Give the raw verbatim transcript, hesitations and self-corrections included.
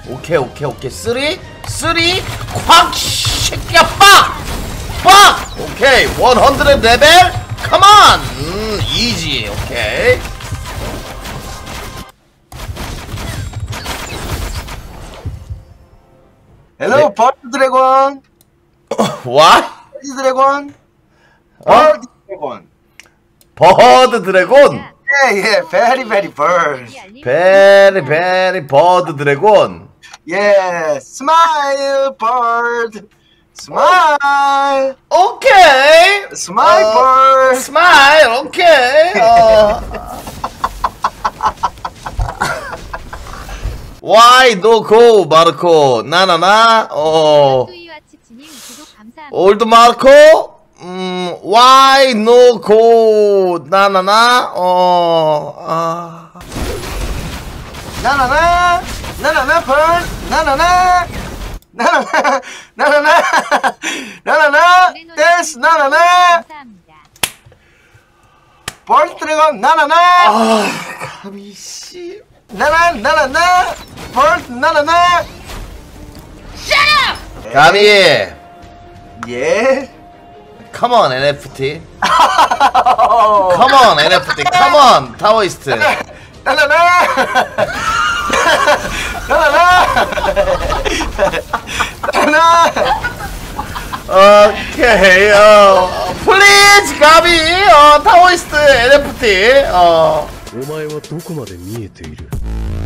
오케이 오케이 오케이 쓰리 쓰리 콱 새끼야 빡! 빡! 오케이 백 레벨 컴온! 음 이지 오케이 헬로 버드 드래곤 와? 버드 드래곤 어? 버드 드래곤 버드 드래곤 예예 베리 베리 버드 베리 베리 버드 드래곤 예 스마일 버드 스마일 오케이 스마일 어, 버드 스마일 오케이 어. Why no go 마르코 나나나 어 올드 마르코 음 Why no go 나나나 어 아. 나나나 나나나 버드 나나나 나나나 나나나 나나나 댄스 나나나 버드 드래곤 나나나 아 감히 씨 나나 나나나 버드 나나나 감히 예 Come on 엔에프티 Come on 엔에프티 Come on 타오이스트 나나나 나나나 나나 오케이 어 플리즈 감히 어 타오이스트 엔에프티 어 お前はどこまで見えている